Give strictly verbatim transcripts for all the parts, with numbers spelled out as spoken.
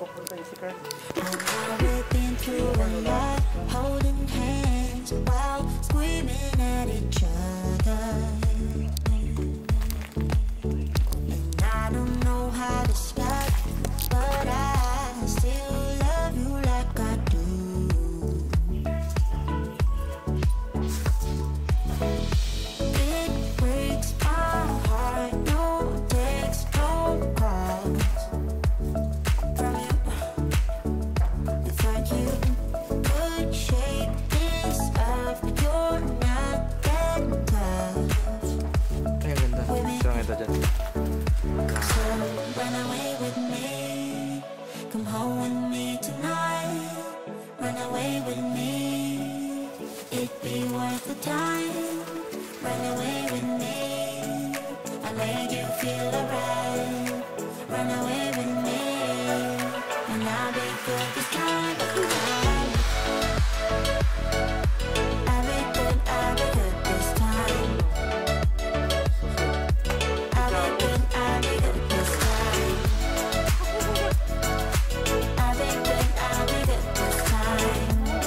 pupunta yung si Carl. We've been through a lot, holding hands while screaming at each other. And I don't know how to start, but I still love you like I do. It breaks my heart, no text, no calls from you. Thought you could shake this off, but you're not that tough. Ay, ganda. Gusto lang ito dyan. So run away with me, come home with me tonight. Run away with me, it'd be worth the time. Run away with me, I'll make you feel alright. Run away with me, and I'll be good this time. I'll be good, I'll be good this time. I'll be good, I'll be good this time. I'll be good, I'll be good this time.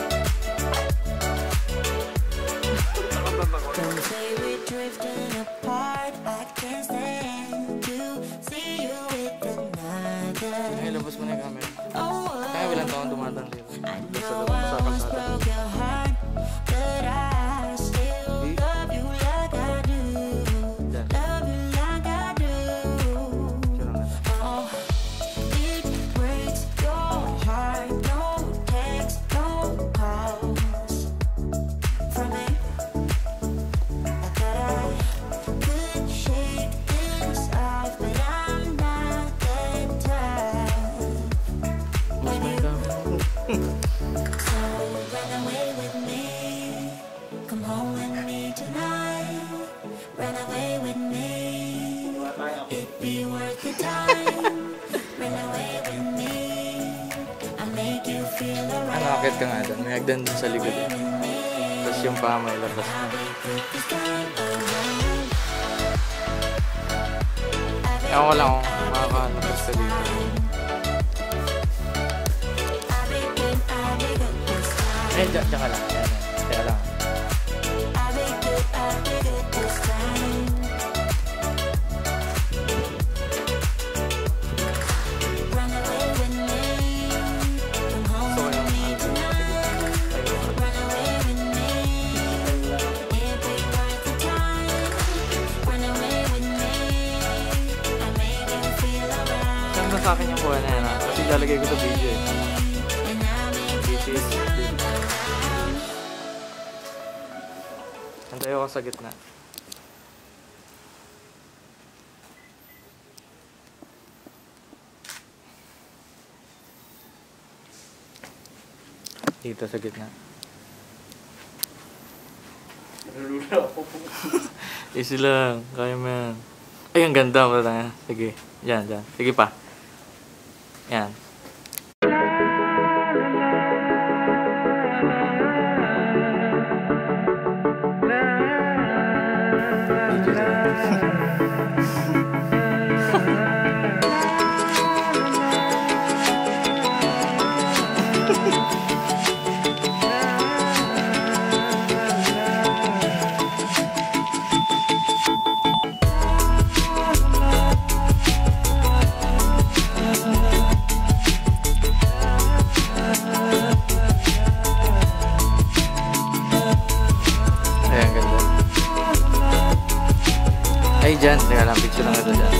Don't say we're drifting apart, I can't stand to see you with another. Ay, labas mo na yung camera. Oh, Kaya walang taon tumatang dito. I Basta know labas I sa once kalsada. broke your heart, but I still love you like I do. Dyan. Love you like I do. Siya lang ito. Oh, it breaks your heart. No text, no calls from me. I thought I could shake this off, but I'm not that tough with you. So run away with me, come home with me tonight. Run away with me, it'd be worth the time. Run away with me, I'll make you feel Ang alright. akit ka nga doon. May hagdan dun sa likod eh. Tapos yung paa mo ilabas na. Ewan ko lang kung makakalabas ka dito. Eh, dyan, dyan ka lang. Yan, yan. Teka lang. So, yung saan ba sa akin yung kuha na yan ha? Kasi lalagay ko sa video eh. This is Antayo ako sa gitna. Dito sa gitna. Nalulula ako po. Easy lang. Kaya mo yan. Ay, ang ganda mo lang. Sige. Yan, yan. Sige pa. Yan. Ay, dyan. Teka lang, picture lang ito dyan.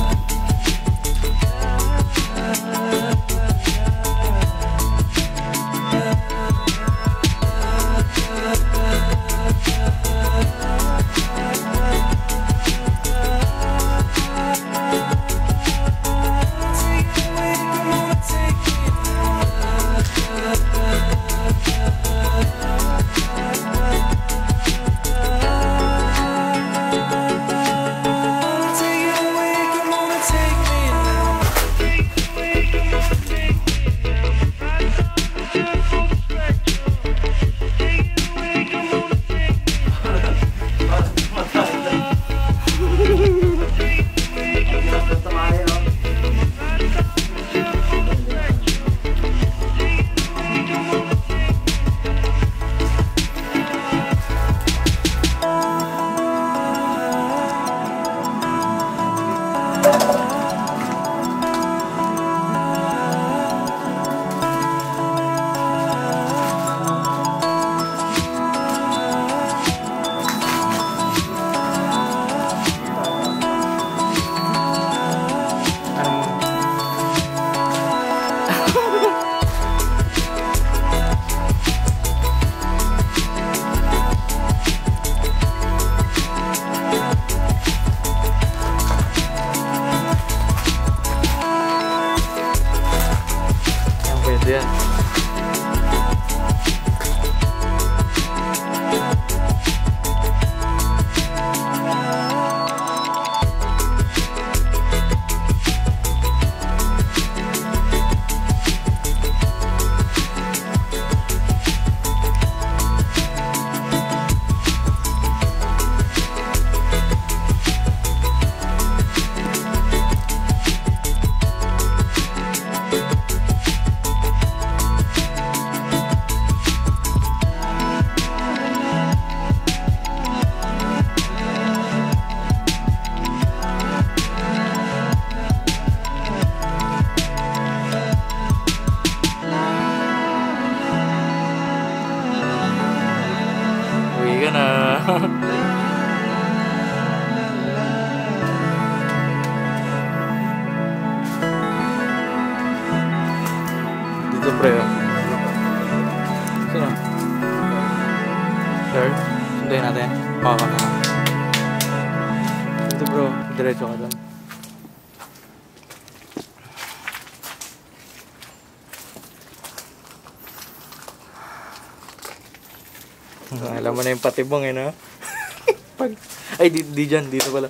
Ito bro, diretso ka lang. Alam mo na yung patibong eh, no? Pag... Ay, di, di dyan, dito pala.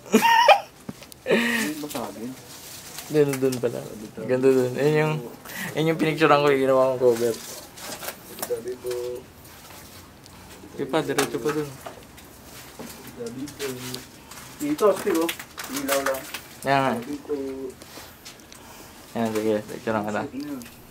Hindi masagin. Doon, doon pala. Ganda doon. Yan yung, yan yung pinicturean ko, yung ginawa kong cover. Dito. Okay pa, diretso pa doon. Dito. Dito, Steve, oh. Ilaw lang. Yan nga. Dito. Yan, sige, picturean ka lang. Sige na.